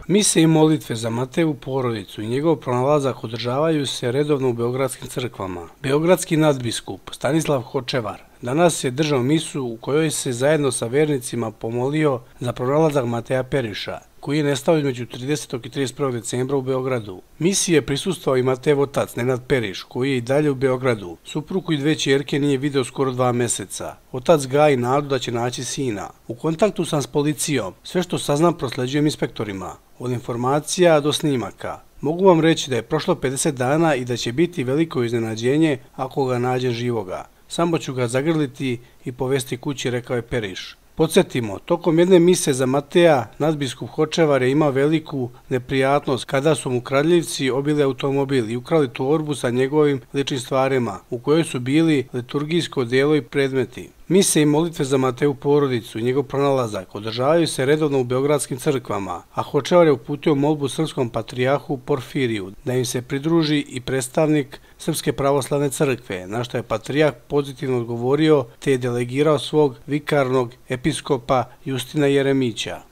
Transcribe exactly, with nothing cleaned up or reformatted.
Mise i molitve za Matejevu porodicu i njegov pronalazak održavaju se redovno u beogradskim crkvama. Beogradski nadbiskup Stanislav Hočevar danas je držao misu u kojoj se zajedno sa vernicima pomolio za pronalazak Mateja Periša, koji je nestao između tridesetog i trideset prvog decembra u Beogradu. Misiji je prisustvovao i Matejev otac Nenad Periš, koji je i dalje u Beogradu. Suprugu i dve ćerke nije video skoro dva meseca. Otac gaji nadu da će naći sina. U kontaktu sam s policijom. Sve što saznam prosleđujem inspektorima. Od informacija do snimaka. Mogu vam reći da je prošlo pedeset dana i da će biti veliko iznenađenje ako ga nađem živoga. Samo ću ga zagrliti i povesti kući, rekao je Periš. Podsjetimo, tokom jedne mise za Mateja, nadbiskup Hočevar je imao veliku neprijatnost kada su mu kradljivci obili automobil i ukrali torbu sa njegovim ličnim stvarima, u kojoj su bili liturgijsko djelo i predmeti. Mise i molitve za Matejevu porodicu i njegov pronalazak održavaju se redovno u beogradskim crkvama, a Hočevar je uputio molbu srpskom patrijarhu Porfiriju da im se pridruži i predstavnik Srpske pravoslavne crkve, na što je patrijarh pozitivno odgovorio te je delegirao svog vikarnog episkopa Justina Jeremića.